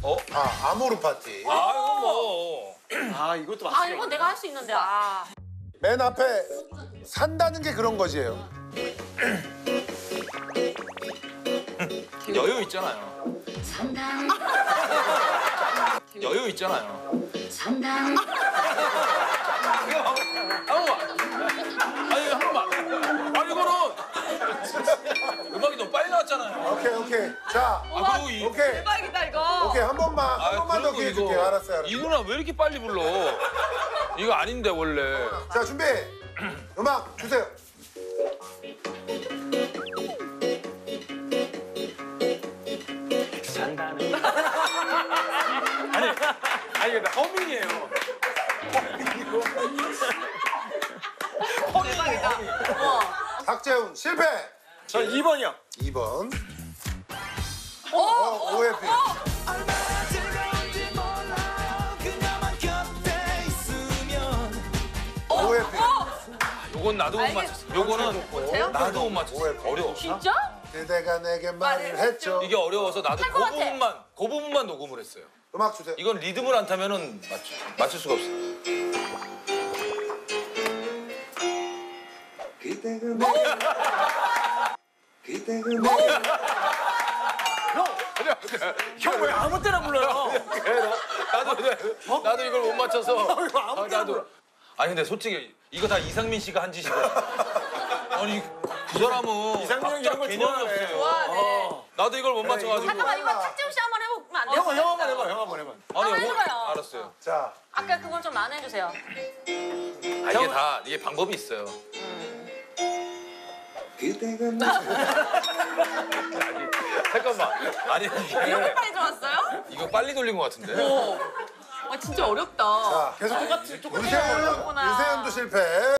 아모르 파티. 아 이거 뭐. 이것도 맞추. 이건 내가 할 수 있는데. 맨 앞에 산다는 게 그런 거지예요. 여유 있잖아요. 여유 있잖아요. 상당. 아니 한 번만. 아니 이거는 음악이 너무 빨리 나왔잖아요. 오케이. 자, 그리고 이 오케이. 대박이다 이거. 오케이, 한 번만 더 기회 줄게요. 알았어요. 이 누나 왜 이렇게 빨리 불러? 이거 아닌데 원래. 자, 준비. 음악 주세요. 산다는. 아니 이거 허밍이에요. 대박이다. 박재훈 실패. 저 2번이요. 2번. OFP. OFP. 요건 나도 못 맞췄어. 요거는 못해요? 나도 못 맞췄어. 어려워. 진짜? 그대가 내게 말을 했죠. 이게 어려워서 나도 할것 같아. 그 부분만 녹음을 했어요. 음악 주세요. 이건 리듬을 안 타면은 맞출 수가 없어. 그대가 내게 형 왜 아무 때나 불러요? 나도 이걸 못 맞춰서. 아무 때나 불러. 아니 근데 솔직히 이거 다 이상민 씨가 한 짓이거든. 아니 그 사람은 이상민 형 이런 거 개념이 좋아하네. 없어요. 좋아하네. 나도 이걸 못 맞춰가지고. 잠깐만 이거 탁재훈 씨 한번 해보면 안 돼요? 형 한번 해봐. 형 한번 해봐. 아니 한번 해줘봐요. 알았어요. 자, 아까 그걸 좀 안 해주세요. 이게 방법이 있어요. 그대가 잠깐만. 아니 이렇게 빨리 들어왔어요? 이거 빨리 돌린 것 같은데. 진짜 어렵다. 자, 계속 유세윤도 실패.